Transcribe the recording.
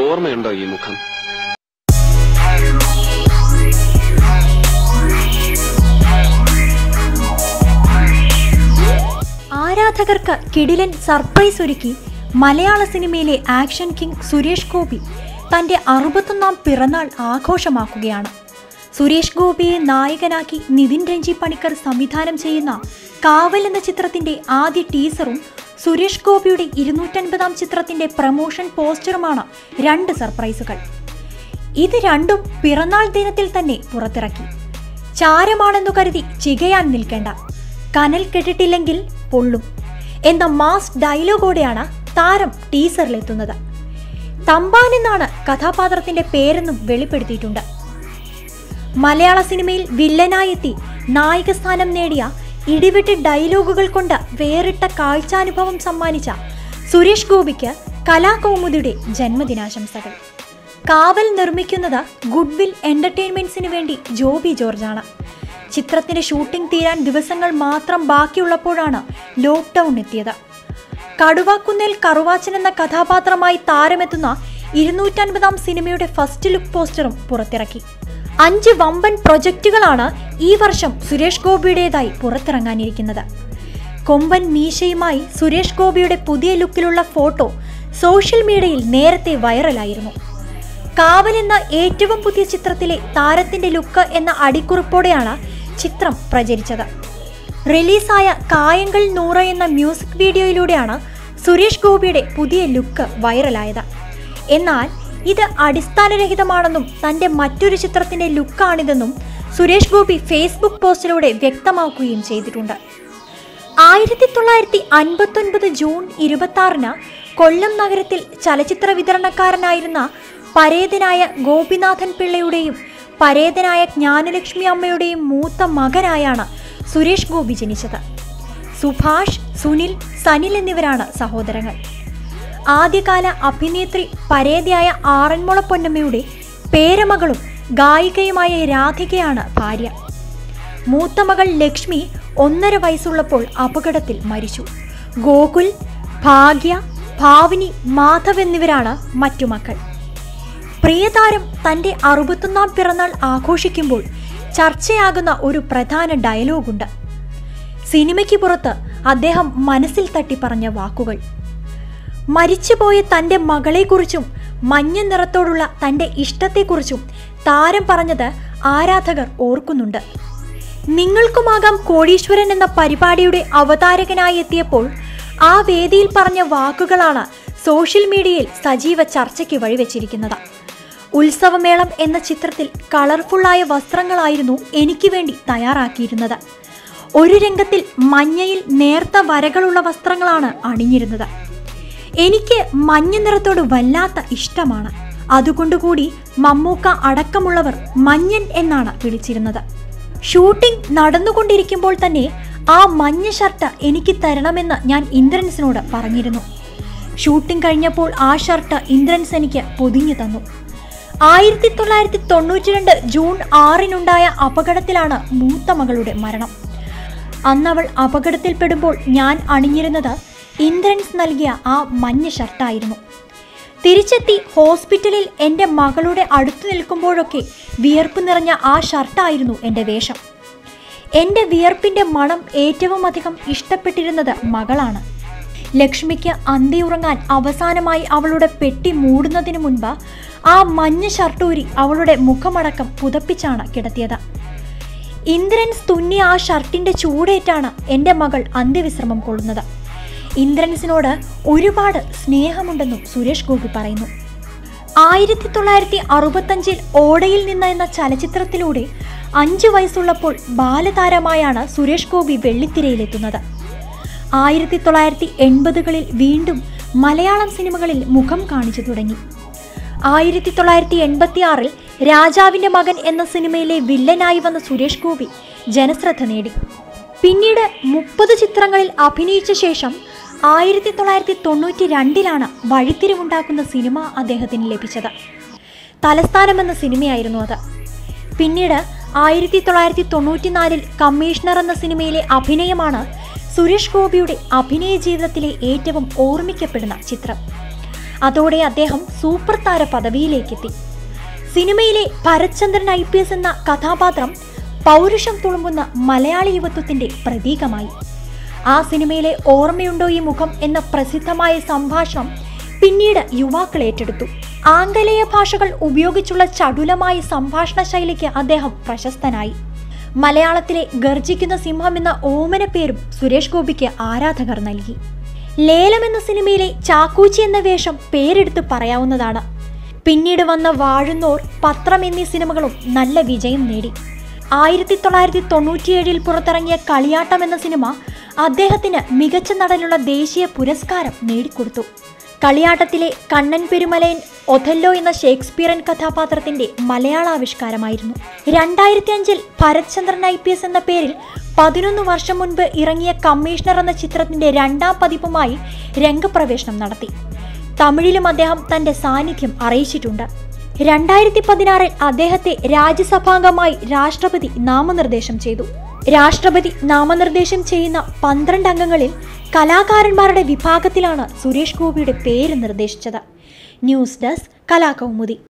ഓർമ്മയുണ്ടോ ഈ മുഖം? ആരാധകർക്ക് കിടിലൻ സർപ്രൈസ് ഒരുക്കി മലയാള സിനിമയിലെ ആക്ഷൻ കിങ് സുരേഷ് ഗോപി തൻ്റെ 61ാം പിറന്നാൾ ആഘോഷമാക്കുകയാണ്. സുരേഷ് ഗോപിയെ നായകനാക്കി നിതിൻ രഞ്ജി പണിക്കർ സംവിധാനം ചെയ്യുന്ന കാവൽ എന്ന ചിത്രത്തിൻ്റെ ആദ്യ ടീസറും സുരേഷ് ഗോപിയുടെ 250ാം ചിത്രത്തിൻ്റെ പ്രമോഷൻ പോസ്റ്ററുമാണ് 2 സർപ്രൈസുകൾ. ഇത് രണ്ടും പിറന്നാൾ ദിനത്തിൽ തന്നെ പുറത്തിറക്കി. ചാരമാണെന്നു കരുതി ചികയാൻ നിൽക്കേണ്ട, കനൽ കെട്ടിട്ടില്ലെങ്കിൽ പൊള്ളും എന്ന മാസ് ഡയലോഗോടെയാണ് താരം ടീസറിലെത്തുന്നത്. തമ്പാൻ എന്നാണ് കഥാപാത്രത്തിന്റെ പേരെന്നും വെളിപ്പെടുത്തിയിട്ടുണ്ട്. മലയാള സിനിമയിൽ വില്ലനായെത്തി നായിക സ്ഥാനം നേടിയ ഇടിവെട്ട് ഡയലോഗുകൾ കൊണ്ട് വേറിട്ട കാഴ്ചാനുഭവം സമ്മാനിച്ച സുരേഷ് ഗോപിക്ക് കലാകൗമുദിയുടെ ജന്മദിനാശംസകൾ. കാവൽ നിർമ്മിക്കുന്നത് ഗുഡ്വിൽ എന്റർടൈൻമെന്റ്സിന് വേണ്ടി ജോബി ജോർജാണ്. ചിത്രത്തിന്റെ ഷൂട്ടിംഗ് തീരാൻ ദിവസങ്ങൾ മാത്രം ബാക്കിയുള്ളപ്പോഴാണ് ലോക്ക്ഡൌൺ എത്തിയത്. കടുവാക്കുന്നേൽ കറുവാച്ചൻ എന്ന കഥാപാത്രമായി താരമെത്തുന്ന 250ാം സിനിമയുടെ ഫസ്റ്റ് ലുക്ക് പോസ്റ്ററും പുറത്തിറക്കി. 5 വമ്പൻ പ്രൊജക്റ്റുകളാണ് ഈ വർഷം സുരേഷ് ഗോപിയുടേതായി പുറത്തിറങ്ങാനിരിക്കുന്നത്. കൊമ്പൻ മീശയുമായി സുരേഷ് ഗോപിയുടെ പുതിയ ലുക്കിലുള്ള ഫോട്ടോ സോഷ്യൽ മീഡിയയിൽ നേരത്തെ വൈറലായിരുന്നു. കാവൽ എന്ന ഏറ്റവും പുതിയ ചിത്രത്തിലെ താരത്തിന്റെ ലുക്ക് എന്ന അടിക്കുറിപ്പോടെയാണ് ചിത്രം പ്രചരിച്ചത്. റിലീസായ കായങ്കൽ നൂറ എന്ന മ്യൂസിക് വീഡിയോയിലൂടെയാണ് സുരേഷ് ഗോപിയുടെ പുതിയ ലുക്ക് വൈറലായത്. എന്നാൽ ഇത് അടിസ്ഥാനരഹിതമാണെന്നും തൻ്റെ മറ്റൊരു ചിത്രത്തിന്റെ ലുക്കാണിതെന്നും സുരേഷ് ഗോപി ഫേസ്ബുക്ക് പോസ്റ്റിലൂടെ വ്യക്തമാക്കുകയും ചെയ്തിട്ടുണ്ട്. 1959 ജൂൺ 26 കൊല്ലം നഗരത്തിൽ ചലച്ചിത്ര വിതരണക്കാരനായിരുന്ന പരേതനായ ഗോപിനാഥൻ പിള്ളയുടെയും പരേതനായ ജ്ഞാനലക്ഷ്മി അമ്മയുടെയും മൂത്ത മകനായാണ് സുരേഷ് ഗോപി ജനിച്ചത്. സുഭാഷ്, സുനിൽ, സനിൽ എന്നിവരാണ് സഹോദരങ്ങൾ. ആദ്യകാല അഭിനേത്രി പരേതയായ ആറന്മുള പൊന്നമ്മയുടെ പേരമകളും ഗായികയുമായ രാധികയാണ് ഭാര്യ. മൂത്ത മകൾ ലക്ഷ്മി 1.5 വയസ്സുള്ളപ്പോൾ അപകടത്തിൽ മരിച്ചു. ഗോകുൽ, ഭാഗ്യ, ഭാവിനി, മാധവ് എന്നിവരാണ് മറ്റു മക്കൾ. പ്രിയതാരം തൻ്റെ 61ാം പിറന്നാൾ ആഘോഷിക്കുമ്പോൾ ചർച്ചയാകുന്ന ഒരു പ്രധാന ഡയലോഗുണ്ട്. സിനിമയ്ക്ക് പുറത്ത് അദ്ദേഹം മനസ്സിൽ തട്ടി പറഞ്ഞ വാക്കുകൾ. മരിച്ചുപോയ തൻ്റെ മകളെക്കുറിച്ചും മഞ്ഞ നിറത്തോടുള്ള തൻ്റെ ഇഷ്ടത്തെക്കുറിച്ചും താരം പറഞ്ഞത് ആരാധകർ ഓർക്കുന്നുണ്ട്. നിങ്ങൾക്കുമാകാം കോടീശ്വരൻ എന്ന പരിപാടിയുടെ അവതാരകനായി എത്തിയപ്പോൾ ആ വേദിയിൽ പറഞ്ഞ വാക്കുകളാണ് സോഷ്യൽ മീഡിയയിൽ സജീവ ചർച്ചയ്ക്ക് വഴിവെച്ചിരിക്കുന്നത്. ഉത്സവമേളം എന്ന ചിത്രത്തിൽ കളർഫുള്ളായ വസ്ത്രങ്ങളായിരുന്നു എനിക്ക് വേണ്ടി തയ്യാറാക്കിയിരുന്നത്. ഒരു രംഗത്തിൽ മഞ്ഞയിൽ നേർത്ത വരകളുള്ള വസ്ത്രങ്ങളാണ് അണിഞ്ഞിരുന്നത്. എനിക്ക് മഞ്ഞ നിറത്തോട് വല്ലാത്ത ഇഷ്ടമാണ്. അതുകൊണ്ടുകൂടി മമ്മൂക്ക അടക്കമുള്ളവർ മഞ്ഞൻ എന്നാണ് വിളിച്ചിരുന്നത്. ഷൂട്ടിംഗ് നടന്നുകൊണ്ടിരിക്കുമ്പോൾ തന്നെ ആ മഞ്ഞ ഷർട്ട് എനിക്ക് തരണമെന്ന് ഞാൻ ഇന്ദ്രൻസിനോട് പറഞ്ഞിരുന്നു. ഷൂട്ടിംഗ് കഴിഞ്ഞപ്പോൾ ആ ഷർട്ട് ഇന്ദ്രൻസ് എനിക്ക് പൊതിഞ്ഞു തന്നു. 1992 ജൂൺ 6 അപകടത്തിലാണ് മൂത്ത മകളുടെ മരണം. അന്നവൾ അപകടത്തിൽപ്പെടുമ്പോൾ ഞാൻ അണിഞ്ഞിരുന്നത് ഇന്ദ്രൻസ് നൽകിയ ആ മഞ്ഞ ഷർട്ടായിരുന്നു. തിരിച്ചെത്തി ഹോസ്പിറ്റലിൽ എൻ്റെ മകളുടെ അടുത്തു നിൽക്കുമ്പോഴൊക്കെ വിയർപ്പ് നിറഞ്ഞ ആ ഷർട്ടായിരുന്നു എൻ്റെ വേഷം. എൻ്റെ വിയർപ്പിൻ്റെ മണം ഏറ്റവും അധികം ഇഷ്ടപ്പെട്ടിരുന്നത് മകളാണ്. ലക്ഷ്മിക്ക് അന്തിയുറങ്ങാൻ അവസാനമായി അവളുടെ പെട്ടി മൂടുന്നതിന് മുൻപ് ആ മഞ്ഞ ഷർട്ടൂരി അവളുടെ മുഖമടക്കം പുതപ്പിച്ചാണ് കിടത്തിയത്. ഇന്ദ്രൻസ് തുന്നിയ ആ ഷർട്ടിൻ്റെ ചൂടേറ്റാണ് എൻ്റെ മകൾ അന്ത്യവിശ്രമം കൊള്ളുന്നത്. ഇന്ദ്രൻസിനോട് ഒരുപാട് സ്നേഹമുണ്ടെന്നും സുരേഷ് ഗോപി പറയുന്നു. 1965 ഓടയിൽ നിന്ന് എന്ന ചലച്ചിത്രത്തിലൂടെ 5 വയസ്സുള്ളപ്പോൾ ബാലതാരമായാണ് സുരേഷ് ഗോപി വെള്ളിത്തിരയിലെത്തുന്നത്. 1980കളിൽ വീണ്ടും മലയാളം സിനിമകളിൽ മുഖം കാണിച്ചു തുടങ്ങി. 1986 രാജാവിൻ്റെ മകൻ എന്ന സിനിമയിലെ വില്ലനായി വന്ന സുരേഷ് ഗോപി ജനശ്രദ്ധ നേടി. പിന്നീട് 30 ചിത്രങ്ങളിൽ അഭിനയിച്ച ശേഷം 1992 വഴിത്തിരിവുണ്ടാക്കുന്ന സിനിമ അദ്ദേഹത്തിന് ലഭിച്ചത്. തലസ്ഥാനം എന്ന സിനിമയായിരുന്നു അത്. പിന്നീട് 1994 കമ്മീഷണർ എന്ന സിനിമയിലെ അഭിനയമാണ് സുരേഷ് ഗോപിയുടെ അഭിനയ ജീവിതത്തിലെ ഏറ്റവും ഓർമ്മിക്കപ്പെടുന്ന ചിത്രം. അതോടെ അദ്ദേഹം സൂപ്പർ താര പദവിയിലേക്കെത്തി. സിനിമയിലെ ഭരത്ചന്ദ്രൻ IPS എന്ന കഥാപാത്രം പൗരുഷം തുളുമ്പുന്ന മലയാളി യുവത്വത്തിന്റെ പ്രതീകമായി. ആ സിനിമയിലെ ഓർമ്മയുണ്ടോ ഈ മുഖം എന്ന പ്രസിദ്ധമായ സംഭാഷണം പിന്നീട് യുവാക്കൾ ഏറ്റെടുത്തു. ആംഗലേയ ഭാഷകൾ ഉപയോഗിച്ചുള്ള ചടുലമായ സംഭാഷണ ശൈലിക്ക് അദ്ദേഹം പ്രശസ്തനായി. മലയാളത്തിലെ ഗർജിക്കുന്ന സിംഹം എന്ന ഓമന പേരും സുരേഷ് ഗോപിക്ക് ആരാധകർ നൽകി. ലേലം എന്ന സിനിമയിലെ ചാക്കൂച്ചി എന്ന വേഷം പേരെടുത്ത് പറയാവുന്നതാണ്. പിന്നീട് വന്ന വാഴുന്നോർ, പത്രം എന്നീ സിനിമകളും നല്ല വിജയം നേടി. 1997 പുറത്തിറങ്ങിയ കളിയാട്ടം എന്ന സിനിമ അദ്ദേഹത്തിന് മികച്ച നടനുള്ള ദേശീയ പുരസ്കാരം നേടിക്കൊടുത്തു. കളിയാട്ടത്തിലെ കണ്ണൻ പെരുമലയൻ ഒഥല്ലോ എന്ന ഷേക്സ്പിയറൻ കഥാപാത്രത്തിന്റെ മലയാളാവിഷ്കാരമായിരുന്നു. 2005 ഭരത്ചന്ദ്രൻ IPS എന്ന പേരിൽ 11 വർഷം മുൻപ് ഇറങ്ങിയ കമ്മീഷണർ എന്ന ചിത്രത്തിന്റെ 2ാം പതിപ്പുമായി രംഗപ്രവേശനം നടത്തി. തമിഴിലും അദ്ദേഹം തന്റെ സാന്നിധ്യം അറിയിച്ചിട്ടുണ്ട്. 2016 അദ്ദേഹത്തെ രാജ്യസഭാംഗമായി രാഷ്ട്രപതി നാമനിർദ്ദേശം ചെയ്തു. രാഷ്ട്രപതി നാമനിർദ്ദേശം ചെയ്യുന്ന 12 അംഗങ്ങളിൽ കലാകാരന്മാരുടെ വിഭാഗത്തിലാണ് സുരേഷ് ഗോപിയുടെ പേര് നിർദ്ദേശിച്ചത്. News desk, Kalakaumudi.